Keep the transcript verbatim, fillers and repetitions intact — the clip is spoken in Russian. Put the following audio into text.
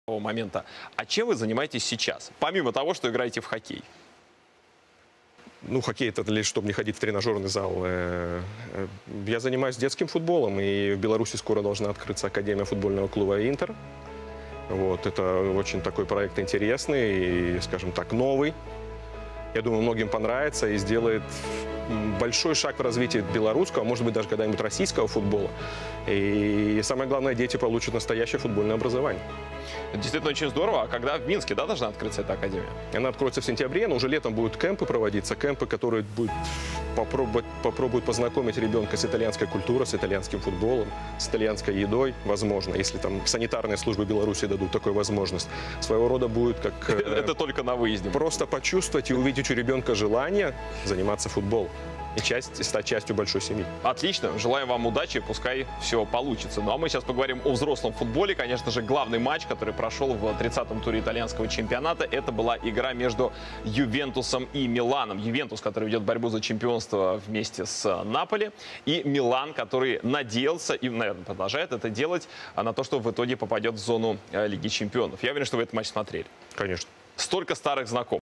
момента. А чем вы занимаетесь сейчас, помимо того, что играете в хоккей? Ну, хоккей — это лишь чтобы не ходить в тренажерный зал. Я занимаюсь детским футболом, и в Беларуси скоро должна открыться Академия футбольного клуба «Интер». Вот, это очень такой проект интересный и, скажем так, новый. Я думаю, многим понравится и сделает большой шаг в развитии белорусского, а может быть, даже когда-нибудь российского футбола. И самое главное, дети получат настоящее футбольное образование. Это действительно очень здорово. А когда в Минске, да, должна открыться эта академия? Она откроется в сентябре, но уже летом будут кемпы проводиться. Кемпы, которые будут попробовать, попробуют познакомить ребенка с итальянской культурой, с итальянским футболом, с итальянской едой, возможно, если там санитарные службы Беларуси дадут такую возможность. Своего рода будет как... Это только на выезде. Просто почувствовать и увидеть у ребенка желание заниматься футболом и часть, стать частью большой семьи. Отлично. Желаем вам удачи, пускай все получится. Ну а мы сейчас поговорим о взрослом футболе. Конечно же, главный матч, который прошел в тридцатом туре итальянского чемпионата, это была игра между Ювентусом и Миланом. Ювентус, который ведет борьбу за чемпионство вместе с Наполи, и Милан, который надеялся и, наверное, продолжает это делать на то, что в итоге попадет в зону Лиги чемпионов. Я уверен, что вы этот матч смотрели. Конечно. Столько старых знакомых.